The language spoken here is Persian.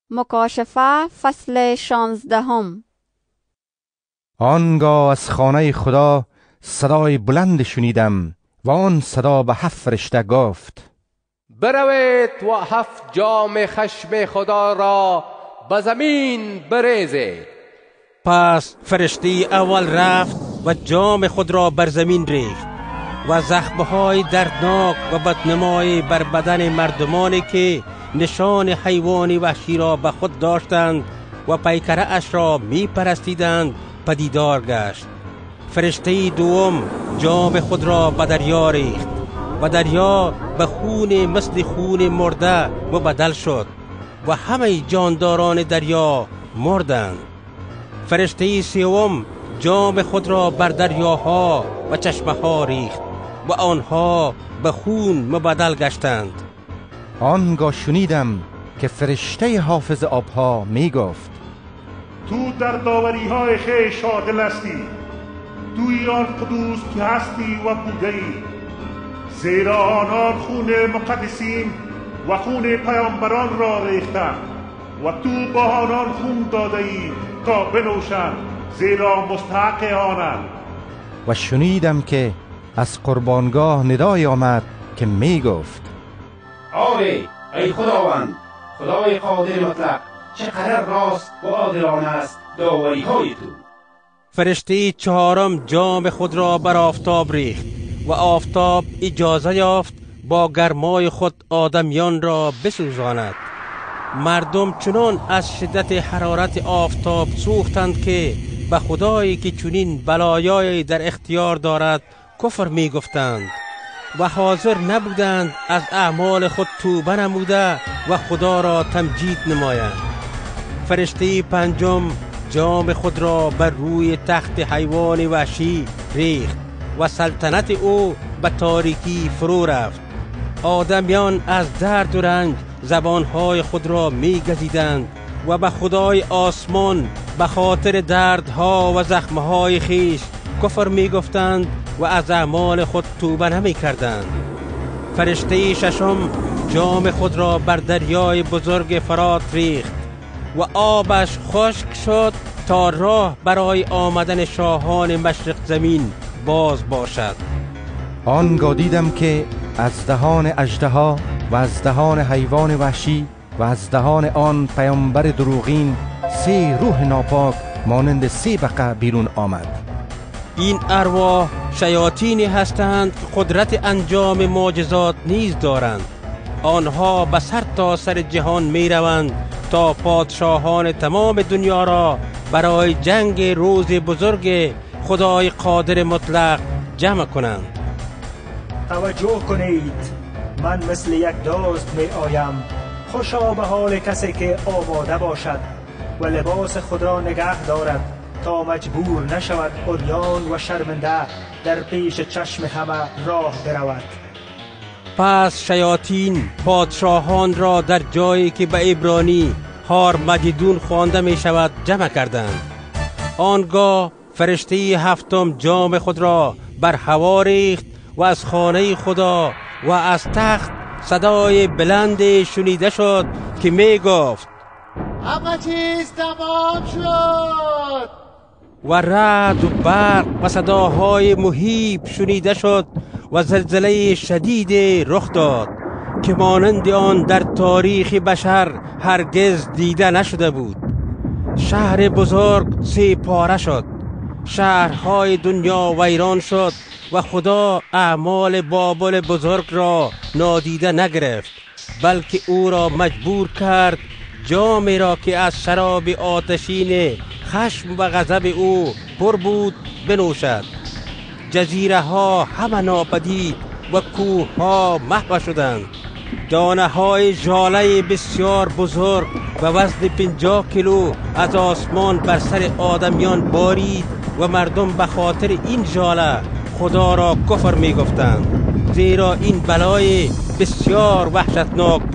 مکاشفه فصل 16. آنگاه از خانه خدا صدای بلند شنیدم و آن صدا به 7 فرشته گفت: بروید و 7 جام خشم خدا را به زمین بریزید. پس فرشته اول رفت و جام خود را بر زمین ریخت و زخمهای دردناک و بدنمایی بر بدن مردمانی که نشان حیوان وحشی را به خود داشتند و پیکره اش را می پرستیدند پدیدار گشت. فرشته دوم جام خود را به دریا ریخت و دریا به خون مثل خون مرده مبدل شد و همه جانداران دریا مردند. فرشته سوم جام خود را بر دریاها و چشمه ها ریخت و آنها به خون مبدل گشتند. آنگاه شنیدم که فرشته حافظ آبها می گفت: تو در داوری های خویش عادل هستی، توی آن قدوس که هستی و بوده ای، زیرا آنان خون مقدسین و خون پیامبران را ریختند و تو با آنان خون داده ای تا بنوشند، زیرا مستحق آنند. و شنیدم که از قربانگاه ندای آمد که می گفت: آری ای خداوند، خدای قادر مطلق، چقدر راست و عادلانه است داوری های تو. فرشته چهارم جام خود را بر آفتاب ریخت و آفتاب اجازه یافت با گرمای خود آدمیان را بسوزاند. مردم چنان از شدت حرارت آفتاب سوختند که به خدایی که چنین بلایایی در اختیار دارد کفر می گفتند و حاضر نبودند از اعمال خود توبه نموده و خدا را تمجید نمایند. فرشته پنجم جام خود را بر روی تخت حیوان وحشی ریخت و سلطنت او به تاریکی فرو رفت. آدمیان از درد و رنج زبانهای خود را می گزیدند و به خدای آسمان به خاطر دردها و زخمهای خیش کفر می گفتند و از اعمال خود توبه نمی کردند. فرشته ششم جام خود را بر دریای بزرگ فرات ریخت و آبش خشک شد تا راه برای آمدن شاهان مشرق زمین باز باشد. آنگاه دیدم که از دهان اژدها و از دهان حیوان وحشی و از دهان آن پیامبر دروغین 3 روح ناپاک مانند 3 بقع بیرون آمد. این ارواح شیاطینی هستند که قدرت انجام معجزات نیز دارند. آنها به سر تا سر جهان می روند تا پادشاهان تمام دنیا را برای جنگ روز بزرگ خدای قادر مطلق جمع کنند. توجه کنید، من مثل یک دزد می آیم. خوشا به حال کسی که آماده باشد و لباس خود را نگه دارد تا مجبور نشود عریان و شرمنده در پیش چشم همه راه برود. پس شیاطین پادشاهان را در جایی که به عبرانی هارمگدون خوانده می شود جمع کردند. آنگاه فرشته 7 جام خود را بر هوا ریخت و از خانه خدا و از تخت صدای بلند شنیده شد که می گفت: همه چیز تمام شد. و رعد و برق و صداهای مهیب شنیده شد و زلزله شدید رخ داد که مانند آن در تاریخ بشر هرگز دیده نشده بود. شهر بزرگ 3 پاره شد، شهرهای دنیا ویران شد و خدا اعمال بابل بزرگ را نادیده نگرفت، بلکه او را مجبور کرد جامی را که از شراب آتشین خشم و غضب او پر بود بنوشد. جزیره ها همه ناپدید و کوه ها محو شدند. دانه های ژاله بسیار بزرگ و وزن 50 کیلو از آسمان بر سر آدمیان بارید و مردم به خاطر این ژاله خدا را کفر می گفتند، زیرا این بلای بسیار وحشتناک